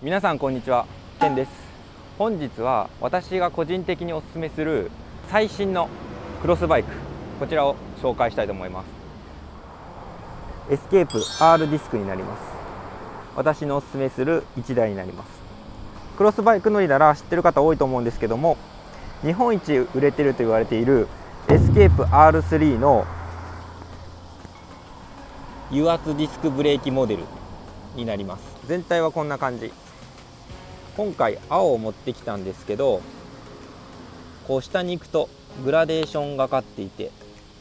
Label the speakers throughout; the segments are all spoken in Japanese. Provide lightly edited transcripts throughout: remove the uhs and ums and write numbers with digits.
Speaker 1: 皆さんこんにちは、ケンです。本日は私が個人的におすすめする最新のクロスバイク、こちらを紹介したいと思います。エスケープ R ディスクになります。私のおすすめする1台になります。クロスバイク乗りなら知ってる方多いと思うんですけども、日本一売れてると言われているエスケープ R3 の油圧ディスクブレーキモデルになります。全体はこんな感じ。今回青を持ってきたんですけど、こう下に行くとグラデーションがかっていて、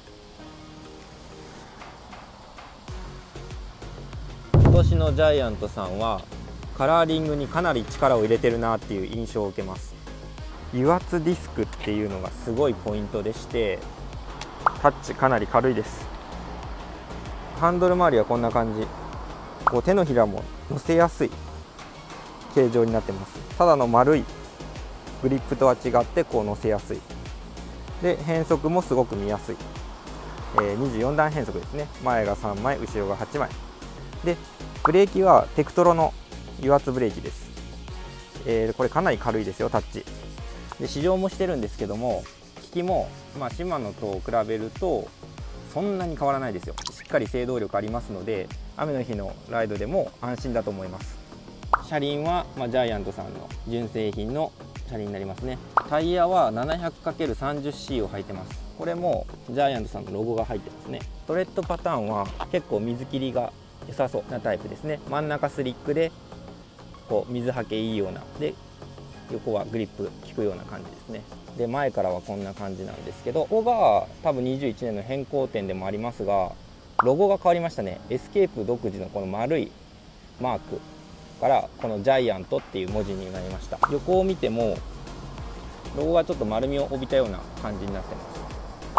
Speaker 1: 今年のジャイアントさんはカラーリングにかなり力を入れてるなっていう印象を受けます。油圧ディスクっていうのがすごいポイントでして、タッチかなり軽いです。ハンドル周りはこんな感じ。こう手のひらも乗せやすい形状になってます。ただの丸いグリップとは違ってこう乗せやすい。で変速もすごく見やすい。24段変速ですね。前が3枚、後ろが8枚。でブレーキはテクトロの油圧ブレーキです。これかなり軽いですよ、タッチ。で試乗もしてるんですけども、効きもシマノと比べるとそんなに変わらないですよ。しっかり制動力ありますので、雨の日のライドでも安心だと思います。車輪は、ジャイアントさんの純正品の車輪になりますね。タイヤは 700×30C を履いてます。これもジャイアントさんのロゴが入ってますね。ストレッドパターンは結構水切りが良さそうなタイプですね。真ん中スリックでこう水はけいいようなで、横はグリップ効くような感じですね。で前からはこんな感じなんですけど、ここが多分21年の変更点でもありますが、ロゴが変わりましたね。エスケープ独自のこの丸いマークからこのジャイアントっていう文字になりました。横を見てもロゴがちょっと丸みを帯びたような感じになってます。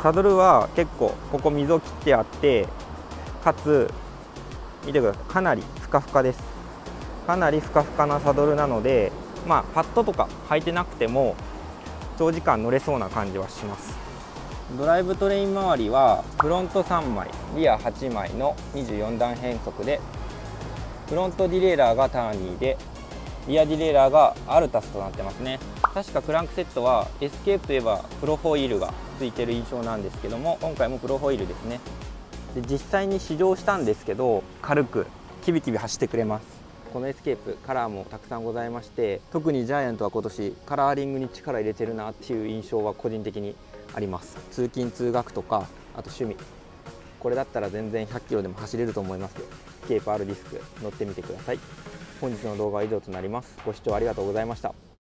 Speaker 1: サドルは結構ここ溝切ってあって、かつ見てください、かなりふかふかです。かなりふかふかなサドルなので、パッドとか履いてなくても長時間乗れそうな感じはします。ドライブトレイン周りはフロント3枚リア8枚の24段変速で、フロントディレイラーがターニーで、リアディレイラーがアルタスとなってますね。確かクランクセットはエスケープといえばプロホイールがついてる印象なんですけども、今回もプロホイールですね。で実際に試乗したんですけど、軽くキビキビ走ってくれます。このエスケープカラーもたくさんございまして、特にジャイアントは今年カラーリングに力入れてるなっていう印象は個人的にあります。通勤通学とか、あと趣味、これだったら全然100キロでも走れると思いますよ。エスケープ R ディスク乗ってみてください。本日の動画は以上となります。ご視聴ありがとうございました。